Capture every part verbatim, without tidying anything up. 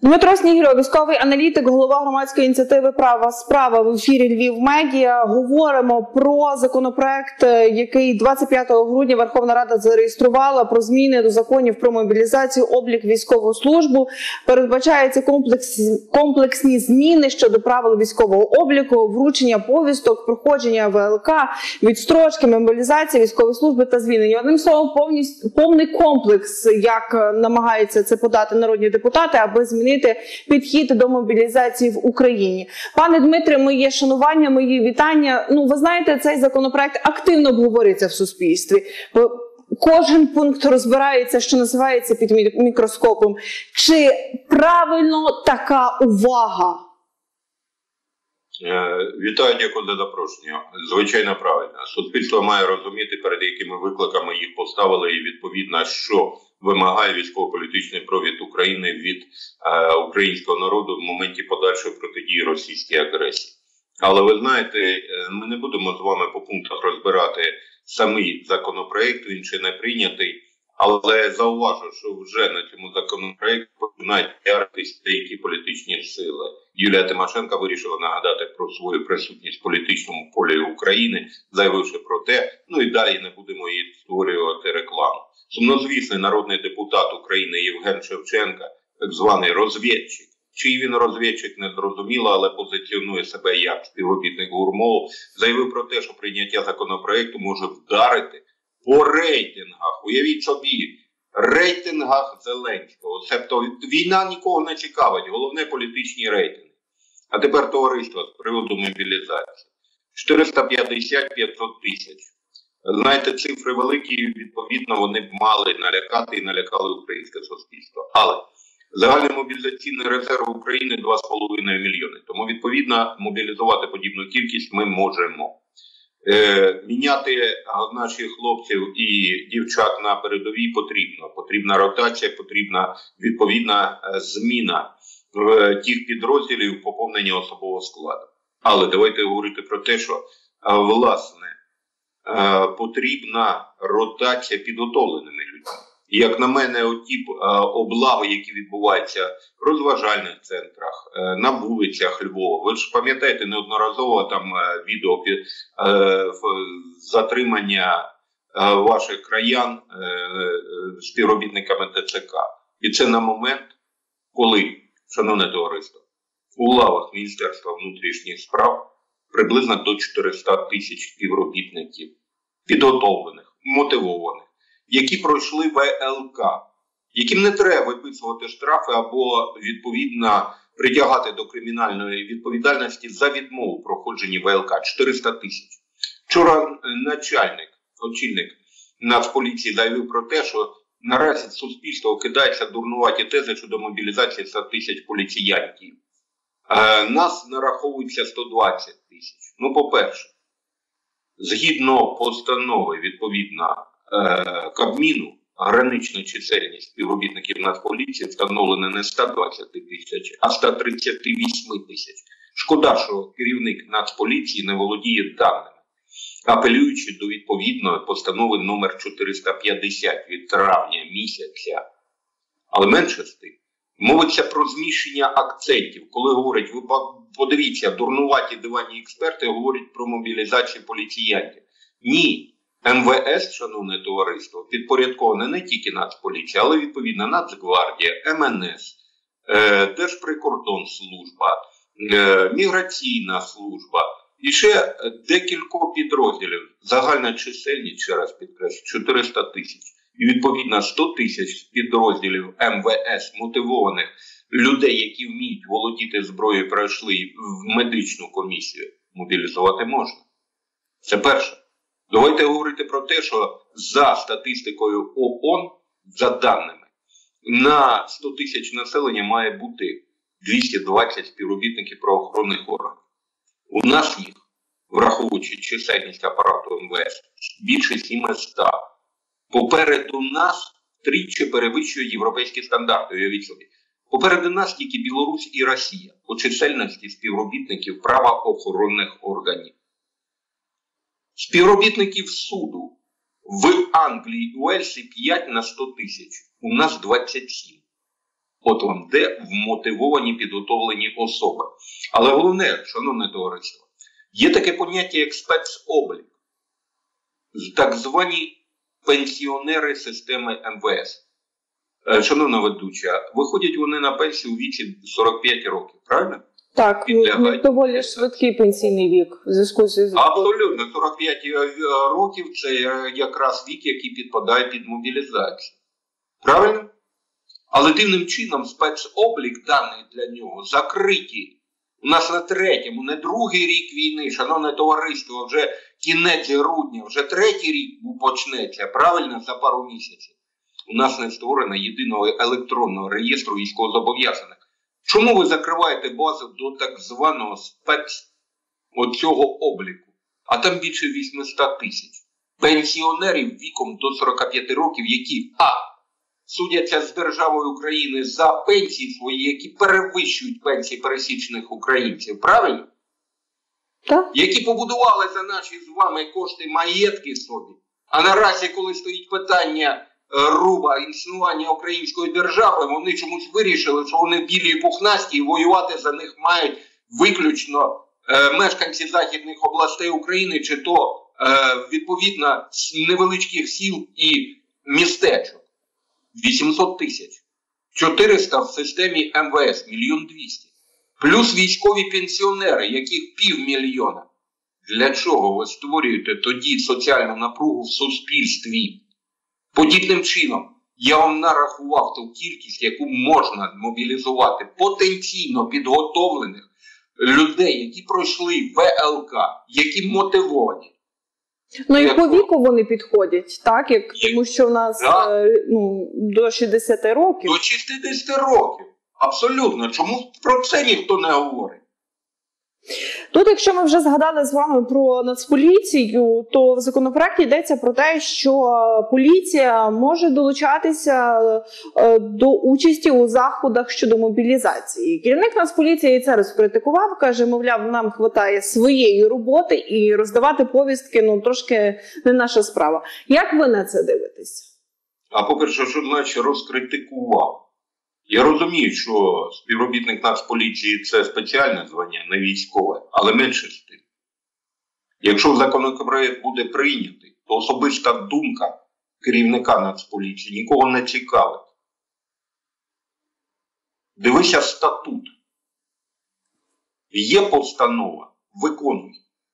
Дмитро Снігирьов, військовий аналітик, голова громадської ініціативи «Права справа» в ефірі Львів Медіа. Говоримо про законопроект, який двадцять п'ятого грудня Верховна Рада зареєструвала, про зміни до законів про мобілізацію, облік, військову службу. Передбачаються комплексні, комплексні зміни щодо правил військового обліку, вручення повісток, проходження ВЛК, відстрочки, мобілізації, військової служби та звільнення. Одним словом, повністю, повний комплекс, як намагаються це подати народні депутати, аби змінити підхід до мобілізації в Україні. Пане Дмитре, моє шанування, мої вітання. Ну, ви знаєте, цей законопроект активно обговорюється в суспільстві. Кожен пункт розбирається, що називається, під мікроскопом. Чи правильно така увага? Вітаю, дякую за запрошення. Звичайно, правильно. Суспільство має розуміти, перед якими викликами їх поставили, і відповідно, що вимагає військово-політичний провід України від е, українського народу в моменті подальшої протидії російській агресії. Але ви знаєте, ми не будемо з вами по пунктах розбирати самий законопроект, він ще не прийнятий. Але зауважу, що вже на цьому законопроекті починають піаритись деякі політичні сили. Юлія Тимошенко вирішила нагадати про свою присутність в політичному полі України, заявивши про те, ну і далі не будемо її створювати рекламу. Сумнозвісний народний депутат України Євген Шевченко, так званий розвідчик, чий він розвідчик не зрозуміло, але позиціонує себе як співробітник ГУР-МОУ, заявив про те, що прийняття законопроекту може вдарити по рейтингах, уявіть собі, рейтингах Зеленського. Тобто війна нікого не цікавить, головне політичні рейтинги. А тепер товариство з приводу мобілізації. чотириста п'ятдесят - п'ятсот тисяч. Знаєте, цифри великі, відповідно, вони б мали налякати і налякали українське суспільство. Але загальний мобілізаційний резерв України два з половиною мільйони. Тому, відповідно, мобілізувати подібну кількість ми можемо. Е, міняти наших хлопців і дівчат на передовій потрібно. Потрібна ротація, потрібна відповідна зміна в тих підрозділів, поповнення особового складу. Але давайте говорити про те, що, власне, потрібна ротація підготовленими людьми. Як на мене, оті облави, які відбуваються в розважальних центрах, на вулицях Львова. Ви ж пам'ятаєте неодноразово там відео затримання ваших краян співробітниками ТЦК. І це на момент, коли, шановне товариство, у лавах Міністерства внутрішніх справ приблизно до чотириста тисяч співробітників, підготовлених, мотивованих, які пройшли ВЛК, яким не треба виписувати штрафи або, відповідно, притягати до кримінальної відповідальності за відмову проходження ВЛК. чотириста тисяч. Вчора начальник, очільник Нацполіції заявив про те, що наразі суспільство кидається дурнуваті тези щодо мобілізації ста тисяч поліціянтів. Е, нас нараховується сто двадцять тисяч. Ну, по-перше, згідно постанови, відповідно, Кабміну, гранична чисельність співробітників Нацполіції встановлена не сто двадцять тисяч, а сто тридцять вісім тисяч. Шкода, що керівник Нацполіції не володіє даними, апелюючи до відповідної постанови номер чотириста п'ятдесят від травня місяця. Але менше з тим, мовиться про зміщення акцентів. Коли говорять, ви подивіться, дурнуваті диванні експерти говорять про мобілізацію поліціянтів. Ні. ем ве ес, шановне товариство, підпорядковане не тільки Нацполіція, але відповідно Нацгвардія, ем ен ес, е, Держприкордонслужба, е, Міграційна служба і ще декілька підрозділів. Загальна чисельність, ще раз підкреслю, чотириста тисяч. І відповідно сто тисяч підрозділів ем ве ес, мотивованих людей, які вміють володіти зброєю, пройшли в медичну комісію, мобілізувати можна. Це перше. Давайте говорити про те, що за статистикою ООН, за даними, на сто тисяч населення має бути двісті двадцять співробітників правоохоронних органів. У нас їх, враховуючи чисельність апарату ем ве ес, більше сімсот. Попереду нас тричі перевищує європейські стандарти, уявіть собі. Попереду нас тільки Білорусь і Росія по чисельності співробітників правоохоронних органів. Співробітників суду в Англії і Уельсі п'ять на сто тисяч. У нас двадцять сім. От вам де вмотивовані підготовлені особи. Але головне, шановне товариство, є таке поняття як спецоблік. Так звані пенсіонери системи ем ве ес. Шановна ведуча, виходять вони на пенсію у віці сорок п'ять років, правильно? Так, ну, доволі швидкий пенсійний вік в зв'язку з... Абсолютно, сорок п'ять років – це якраз вік, який підпадає під мобілізацію. Правильно? Але дивним чином спецоблік даний для нього закриті. У нас на третьому, не другий рік війни, шановне товариство, вже кінець грудня, вже третій рік почнеться, правильно, за пару місяців. У нас не створено єдиного електронного реєстру військовозобов'язаних. Чому ви закриваєте базу до так званого спец оцього обліку? А там більше вісімсот тисяч пенсіонерів віком до сорока п'яти років, які а. судяться з державою України за пенсії свої, які перевищують пенсії пересічних українців. Правильно? Так. Які побудували за наші з вами кошти маєтки собі. А наразі, коли стоїть питання руба існування української держави, вони чомусь вирішили, що вони білі і пухнасті, і воювати за них мають виключно е, мешканці західних областей України, чи то е, відповідно невеличких сіл і містечок. вісімсот тисяч. чотириста в системі ем ве ес, мільйон двісті. Плюс військові пенсіонери, яких півмільйона. Для чого ви створюєте тоді соціальну напругу в суспільстві? Подібним чином, я вам нарахував ту кількість, яку можна мобілізувати потенційно підготовлених людей, які пройшли ве el ка, які мотивовані. Ну і по віку вони підходять, так? Як, тому що в нас е, ну, до шістдесяти років. До шістдесяти років. Абсолютно. Чому про це ніхто не говорить? Тут, якщо ми вже згадали з вами про Нацполіцію, то в законопроекті йдеться про те, що поліція може долучатися до участі у заходах щодо мобілізації. Керівник Нацполіції це розкритикував, каже, мовляв, нам хватає своєї роботи і роздавати повістки, ну, трошки не наша справа. Як ви на це дивитесь? А по-перше, що значить розкритикував? Я розумію, що співробітник Нацполіції – це спеціальне звання, не військове, але менше з тим. Якщо законопроект буде прийнятий, то особиста думка керівника Нацполіції нікого не цікавить. Дивися статут. Є постанова, виконуй.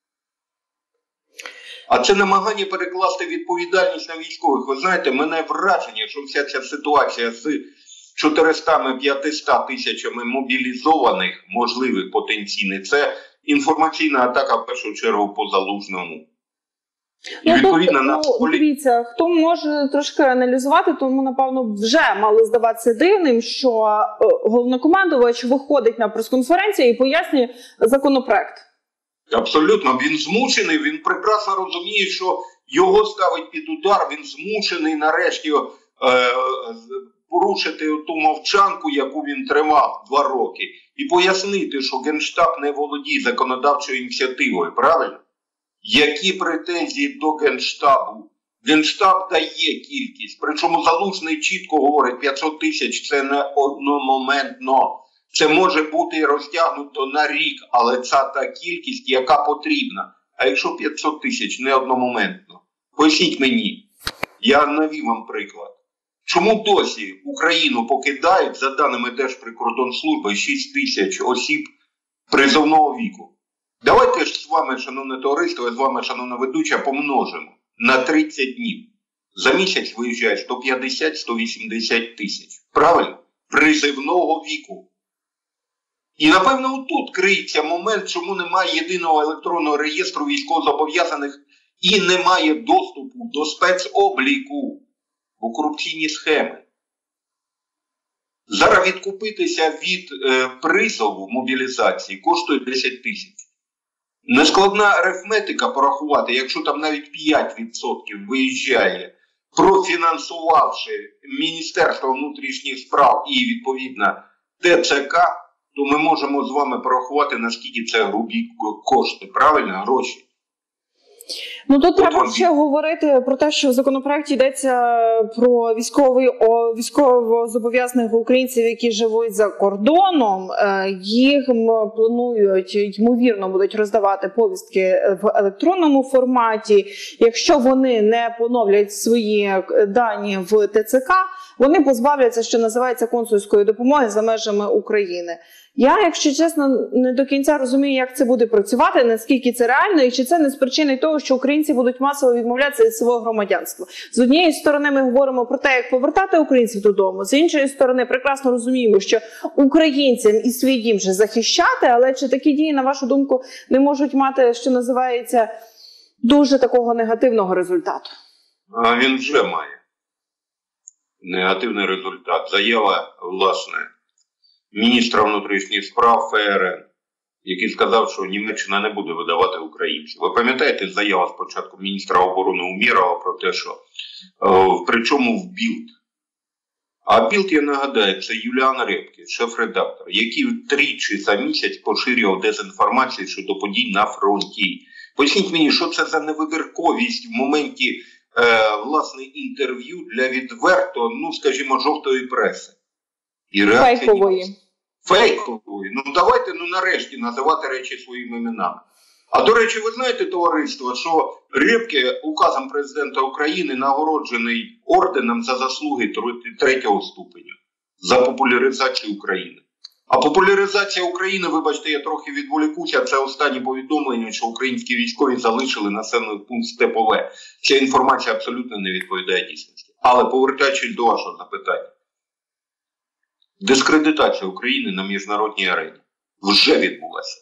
А це намагання перекласти відповідальність на військових. Ви знаєте, мене враження, що вся ця ситуація з чотириста-п'ятсот тисячами мобілізованих, можливих потенційних, це інформаційна атака в першу чергу по Залужному. І ну, відповідно тобто, на ну, дивіться, хто може трошки аналізувати, тому, напевно, вже мало здаватися дивним, що головнокомандувач виходить на прес-конференцію і пояснює законопроект. Абсолютно, він змушений, він прекрасно розуміє, що його ставить під удар, він змушений нарешті е, порушити ту мовчанку, яку він тримав два роки, і пояснити, що Генштаб не володіє законодавчою ініціативою, правильно? Які претензії до Генштабу? Генштаб дає кількість, причому Залужний чітко говорить, п'ятсот тисяч це не одномоментно. Це може бути розтягнуто на рік, але це та кількість, яка потрібна. А якщо п'ятсот тисяч не одномоментно? Поясніть мені, я навів вам приклад. Чому досі Україну покидають, за даними Держприкордонслужби, шість тисяч осіб призовного віку? Давайте ж з вами, шановне товариство, з вами, шановна ведуча, помножимо на тридцять днів. За місяць виїжджає сто п'ятдесят - сто вісімдесят тисяч. Правильно? Призовного віку. І, напевно, тут криється момент, чому немає єдиного електронного реєстру військовозобов'язаних і немає доступу до спецобліку. Бо корупційні схеми. Зараз відкупитися від е, призову мобілізації коштує десять тисяч. Нескладна арифметика порахувати, якщо там навіть п'ять відсотків виїжджає, профінансувавши Міністерство внутрішніх справ і, відповідно, те це ка, то ми можемо з вами порахувати, наскільки це грубі кошти. Правильно? Гроші. Ну тут треба вам... ще говорити про те, що в законопроекті йдеться про військовий о, військовозобов'язаних українців, які живуть за кордоном. Їх планують, ймовірно, будуть роздавати повістки в електронному форматі. Якщо вони не поновлять свої дані в Т Ц К, вони позбавляться, що називається, консульської допомоги за межами України. Я, якщо чесно, не до кінця розумію, як це буде працювати, наскільки це реально, і чи це не з причини того, що українці будуть масово відмовлятися від свого громадянства. З однієї сторони ми говоримо про те, як повертати українців додому, з іншої сторони прекрасно розуміємо, що українцям і свій дім вже захищати, але чи такі дії, на вашу думку, не можуть мати, що називається, дуже такого негативного результату? А він вже має негативний результат. Заява, власне, міністра внутрішніх справ Ф Р Н, який сказав, що Німеччина не буде видавати українців. Ви пам'ятаєте заява спочатку міністра оборони Умєрова про те, що е, причому в Білд. А Білд, я нагадаю, це Юліан Репке, шеф-редактор, який тричі за місяць поширював дезінформацію щодо подій на фронті. Поясніть мені, що це за невибірковість в моменті е, власне інтерв'ю для відверто, ну скажімо, жовтої преси. І фейкової. Фейкової. Ну давайте, ну нарешті, називати речі своїми іменами. А до речі, ви знаєте, товариство, що Репке указом президента України нагороджений орденом за заслуги третього ступеню, за популяризацію України. А популяризація України, вибачте, я трохи відволікуся, це останні повідомлення, що українські військові залишили населений пункт Степове. Ця інформація абсолютно не відповідає дійсності. Але повертаючись до вашого запитання. Дискредитація України на міжнародній арені вже відбулася.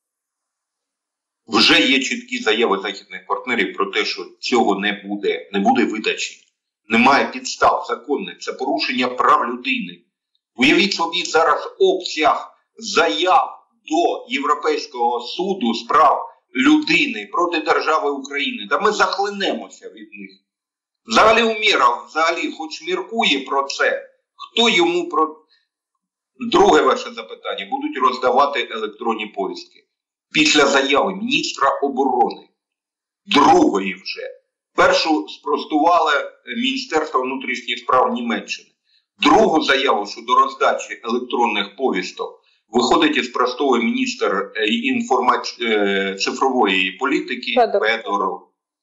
Вже є чіткі заяви західних партнерів про те, що цього не буде, не буде видачі. Немає підстав законних, це порушення прав людини. Уявіть собі зараз обсяг заяв до Європейського суду з прав людини проти держави України. Та ми захлинемося від них. Взагалі Умєров, взагалі, хоч міркує про це, хто йому про... Друге ваше запитання. Будуть роздавати електронні повістки. Після заяви міністра оборони. Другої вже. Першу спростувало Міністерство внутрішніх справ Німеччини. Другу заяву щодо роздачі електронних повісток виходить і спростовує міністр інформач... цифрової політики Федоров.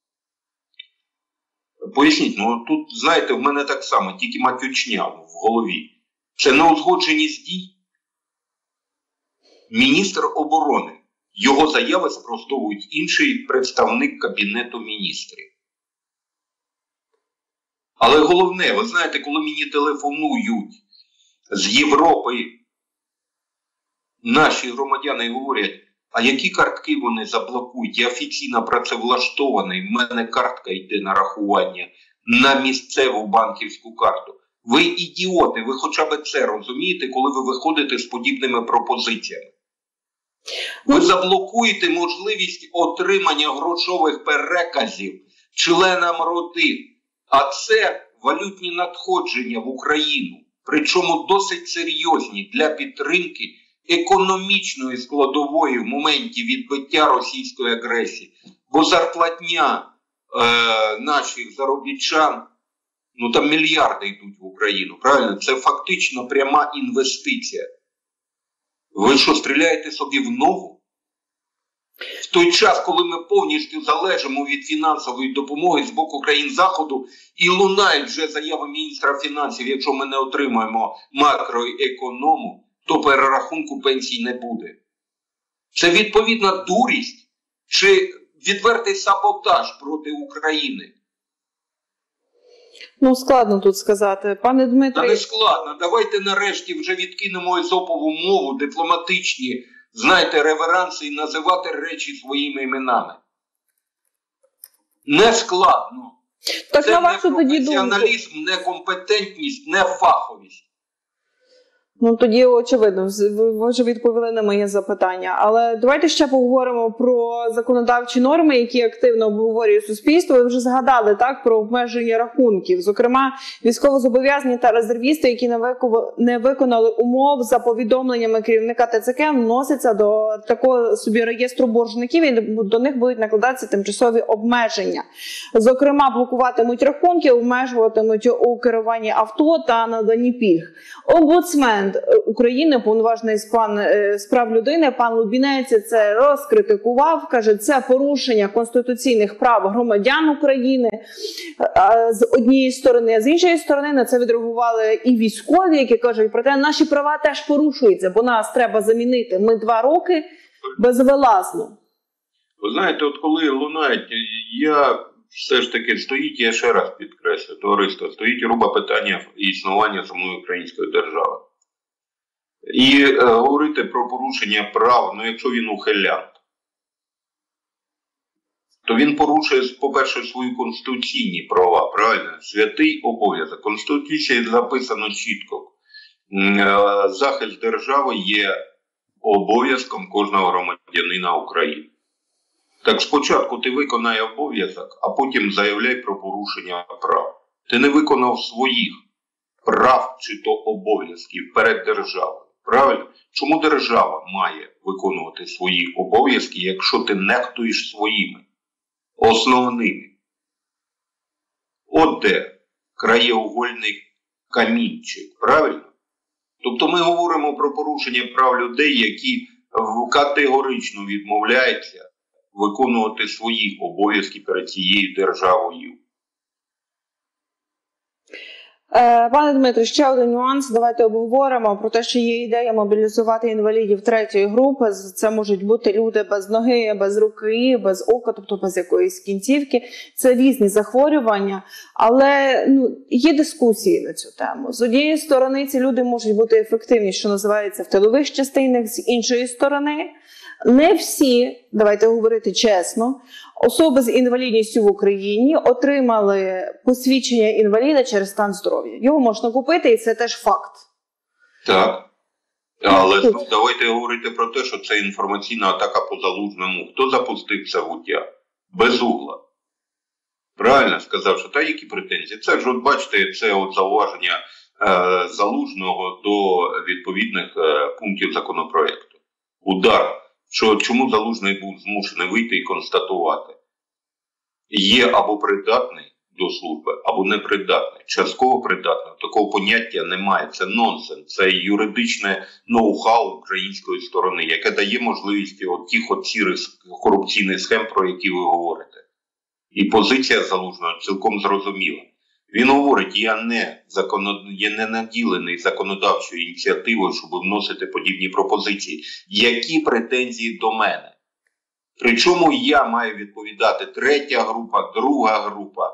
Поясніть, ну тут, знаєте, в мене так само, тільки матючня в голові. Це неузгодженість дій. Міністр оборони. Його заяви спростовують інший представник Кабінету міністрів. Але головне, ви знаєте, коли мені телефонують з Європи наші громадяни говорять, а які картки вони заблокують? Я офіційно працевлаштований, в мене картка йде на рахування на місцеву банківську карту. Ви ідіоти, ви хоча б це розумієте, коли ви виходите з подібними пропозиціями. Ви заблокуєте можливість отримання грошових переказів членам родин. А це валютні надходження в Україну. Причому досить серйозні для підтримки економічної складової в моменті відбиття російської агресії. Бо зарплатня е, наших заробітчан, ну там мільярди йдуть в Україну, правильно? Це фактично пряма інвестиція. Ви що, стріляєте собі в ногу? В той час, коли ми повністю залежимо від фінансової допомоги з боку країн Заходу, і лунають вже заяви міністра фінансів, якщо ми не отримаємо макроеконому, то перерахунку пенсій не буде. Це відповідна дурість чи відвертий саботаж проти України? Ну, складно тут сказати. Пане Дмитре... Та не складно. Давайте нарешті вже відкинемо езопову мову, дипломатичні, знаєте, реверанси і називати речі своїми іменами. Не складно. Так, це на не вашу тоді професіоналізм, думку. не компетентність, не фаховість. Ну, тоді, очевидно, ви вже відповіли на моє запитання. Але давайте ще поговоримо про законодавчі норми, які активно обговорює суспільство. Ви вже згадали, так, про обмеження рахунків. Зокрема, військовозобов'язані та резервісти, які не виконали умов за повідомленнями керівника Т Ц К, вносяться до такого собі реєстру боржників, і до них будуть накладатися тимчасові обмеження. Зокрема, блокуватимуть рахунки, обмежуватимуть у керуванні авто та наданні пільг. Омбудсмен України, повноважений з пан з прав людини, пан Лубінець це розкритикував, каже, це порушення конституційних прав громадян України з однієї сторони, а з іншої сторони на це відреагували і військові, які кажуть, проте наші права теж порушуються, бо нас треба замінити. Ми два роки безвилазно. Ви знаєте, от коли лунають, я все ж таки стоїть, я ще раз підкреслю, товариство, стоїть грубе питання існування самої української держави. І е, говорити про порушення прав, ну якщо він ухилянт, то він порушує, по-перше, свої конституційні права, правильно? Святий обов'язок. Конституції записано чітко. Е, захист держави є обов'язком кожного громадянина України. Так спочатку ти виконай обов'язок, а потім заявляй про порушення прав. Ти не виконав своїх прав чи то обов'язків перед державою. Правильно? Чому держава має виконувати свої обов'язки, якщо ти нехтуєш своїми основними? От де краєугольний камінчик. Правильно? Тобто ми говоримо про порушення прав людей, які категорично відмовляються виконувати свої обов'язки перед цією державою. Пане Дмитре, ще один нюанс. Давайте обговоримо про те, що є ідея мобілізувати інвалідів третьої групи. Це можуть бути люди без ноги, без руки, без ока, тобто без якоїсь кінцівки. Це різні захворювання, але ну, є дискусії на цю тему. З однієї сторони, ці люди можуть бути ефективні, що називається, в тилових частинах, з іншої сторони, не всі, давайте говорити чесно, особи з інвалідністю в Україні отримали посвідчення інваліда через стан здоров'я. Його можна купити, і це теж факт. Так. Але ну, давайте говорити про те, що це інформаційна атака по Залужному. Хто запустив це гуття? Безугла. Правильно сказав, що та які претензії? Це ж, от бачите, це от зауваження е, Залужного до відповідних е, пунктів законопроекту. Удар. Що, чому Залужний був змушений вийти і констатувати? Є або придатний до служби, або непридатний. Частково придатний. Такого поняття немає. Це нонсенс. Це юридичне ноу-хау української сторони, яке дає можливість от тих от сірих корупційних схем, про які ви говорите. І позиція Залужного цілком зрозуміла. Він говорить, я не, законод... я не наділений законодавчою ініціативою, щоб вносити подібні пропозиції. Які претензії до мене? Причому я маю відповідати третя група, друга група.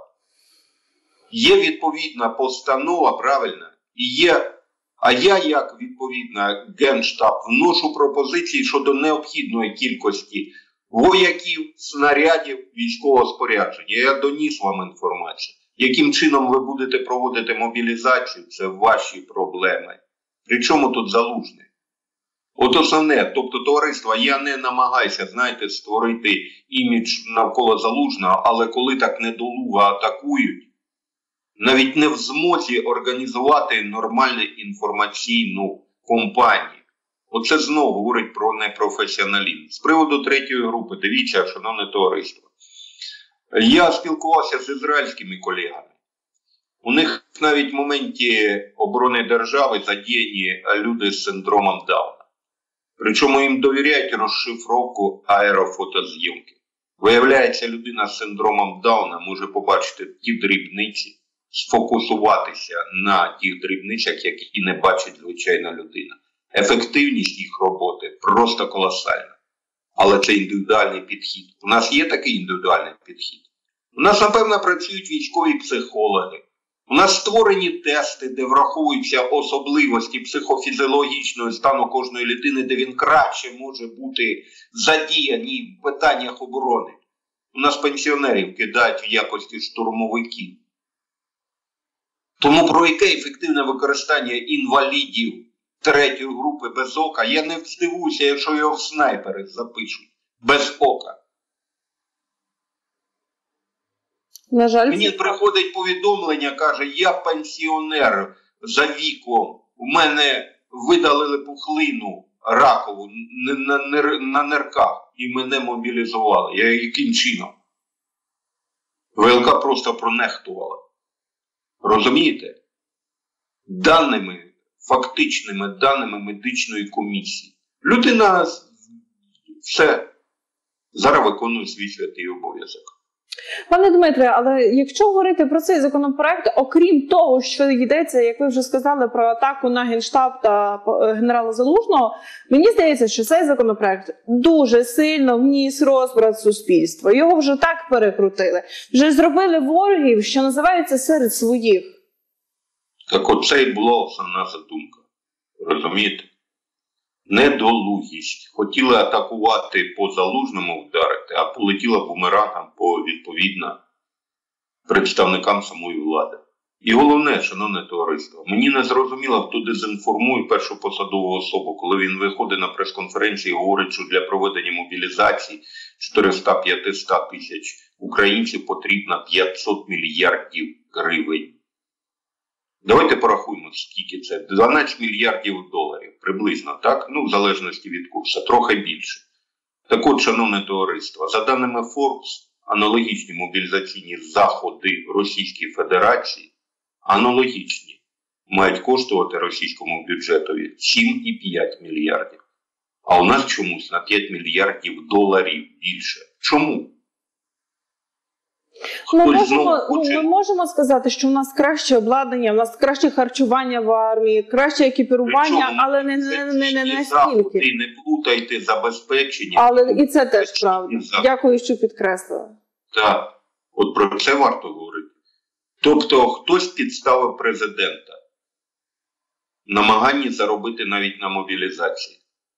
Є відповідна постанова, правильно? І є, а я, як відповідна Генштаб, вношу пропозиції щодо необхідної кількості вояків, снарядів, військового спорядження. Я доніс вам інформацію. Яким чином ви будете проводити мобілізацію, це ваші проблеми. Причому тут Залужний? От основне, тобто товариство, я не намагаюся, знаєте, створити імідж навколо Залужного, але коли так недолуго атакують, навіть не в змозі організувати нормальну інформаційну кампанію. Оце знову говорить про непрофесіоналізм. З приводу третьої групи, дивіться, шановне товариство. Я спілкувався з ізраїльськими колегами. У них навіть в моменті оборони держави задіяні люди з синдромом Дауна. Причому їм довіряють розшифровку аерофотозйомки. Виявляється, людина з синдромом Дауна може побачити ті дрібниці, сфокусуватися на тих дрібницях, які не бачить звичайна людина. Ефективність їх роботи просто колосальна. Але це індивідуальний підхід. У нас є такий індивідуальний підхід. У нас, напевно, працюють військові психологи. У нас створені тести, де враховуються особливості психофізіологічного стану кожної людини, де він краще може бути задіяний в питаннях оборони. У нас пенсіонерів кидають в якості штурмовиків. Тому про яке ефективне використання інвалідів третьої групи без ока. Я не здивуюся, якщо його в снайпери запишуть. Без ока. На жаль, мені приходить повідомлення, каже, я пенсіонер за віком, у мене видалили пухлину ракову на, на, на нирках і мене мобілізували. Я яким чином? ВЛК просто пронехтувала. Розумієте? Даними, фактичними даними медичної комісії. Людина все зараз виконує свій святий обов'язок. Пане Дмитре, але якщо говорити про цей законопроект, окрім того, що йдеться, як ви вже сказали, про атаку на Генштаб та генерала Залужного, мені здається, що цей законопроект дуже сильно вніс розбрат суспільства. Його вже так перекрутили. Вже зробили ворогів, що називається, серед своїх. Так оце і була основна задумка. Розумієте? Недолугість. Хотіли атакувати по Залужному вдарити, а полетіла бумерангом по, відповідно, представникам самої влади. І головне, шановне товариство, мені не зрозуміло, хто дезінформує першу посадову особу, коли він виходить на прес-конференції і говорить, що для проведення мобілізації чотириста-п'ятсот тисяч українців потрібно п'ятсот мільярдів гривень. Давайте порахуємо, скільки це. дванадцять мільярдів доларів, приблизно, так? Ну, в залежності від курсу, трохи більше. Так от, шановне товариство, за даними Forbes, аналогічні мобілізаційні заходи Російської Федерації, аналогічні, мають коштувати російському бюджетові сім і п'ять мільярдів. А у нас чомусь на п'ять мільярдів доларів більше. Чому? Ми можемо, хоче... ми можемо сказати, що в нас краще обладнання, в нас краще харчування в армії, краще екіпірування, Причому, але не, не, не, не настільки. Не плутайте забезпечення. Але і це теж правда. Дякую, що підкреслили. Так, от про це варто говорити. Тобто хтось підставив президента в намаганні заробити навіть на мобілізації.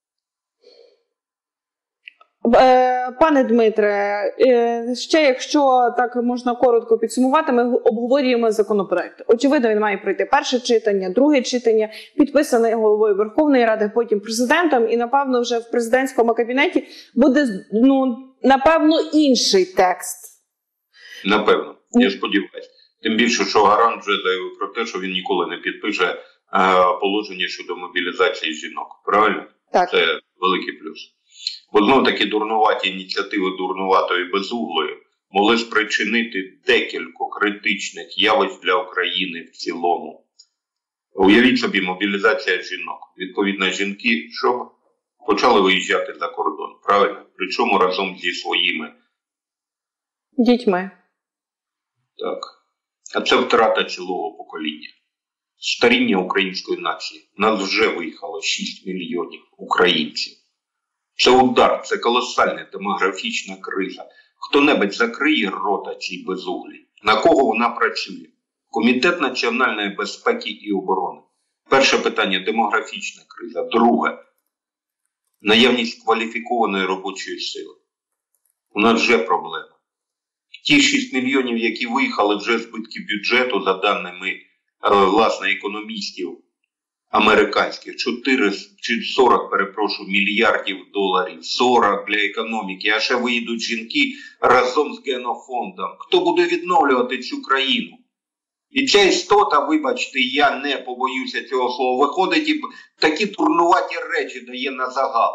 Пане Дмитре, ще якщо так можна коротко підсумувати, ми обговорюємо законопроект. Очевидно, він має пройти перше читання, друге читання, підписаний головою Верховної Ради, потім президентом, і, напевно, вже в президентському кабінеті буде, ну, напевно, інший текст. Напевно, я сподіваюся. Тим більше, що Гарант вже заявив про те, що він ніколи не підпише е, положення щодо мобілізації жінок. Правильно? Так. Це великий плюс. Бо знову таки дурнуваті ініціативи дурнуватої безуглої могли спричинити декілька критичних явищ для України в цілому. Уявіть собі, мобілізація жінок. Відповідно, жінки, що почали виїжджати за кордон, правильно? Причому разом зі своїми дітьми. Так. А це втрата цілого покоління. Старіння української нації. Нас вже виїхало шість мільйонів українців. Це удар, це колосальна демографічна криза. Хто-небудь закриє рота цій безуглій. На кого вона працює? Комітет національної безпеки і оборони. Перше питання – демографічна криза. Друге – наявність кваліфікованої робочої сили. У нас вже проблема. Ті шість мільйонів, які виїхали, вже збитки бюджету, за даними, власне, економістів американських, чотири чи сорок, перепрошую, мільярдів доларів, сорок для економіки, а ще виїдуть жінки разом з генофондом. Хто буде відновлювати цю країну? І ця істота, вибачте, я не побоюся цього слова, виходить і такі дурнуваті речі дає на загал.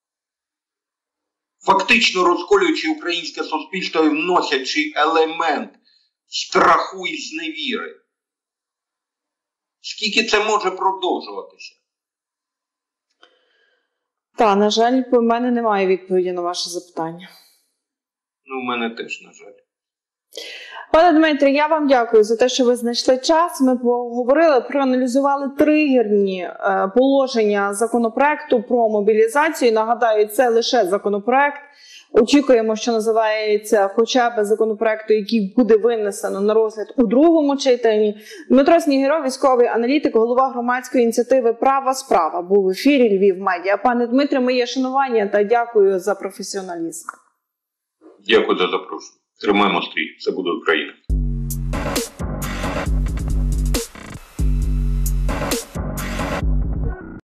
Фактично розколюючи українське суспільство і вносячи елемент страху і зневіри. Скільки це може продовжуватися? Та, на жаль, у мене немає відповіді на ваше запитання. Ну, у мене теж, на жаль. Пане Дмитре, я вам дякую за те, що ви знайшли час. Ми поговорили, проаналізували тригерні е, положення законопроекту про мобілізацію. Нагадаю, це лише законопроект. Очікуємо, що називається хоча б законопроекту, який буде винесено на розгляд у другому читанні. Дмитро Снігирьов, військовий аналітик, голова громадської ініціативи «Права справа», був в ефірі Львів Медіа. Пане Дмитре, моє шанування та дякую за професіоналізм. Дякую за запрошення. Тримаємо стрій. Це буде Україна.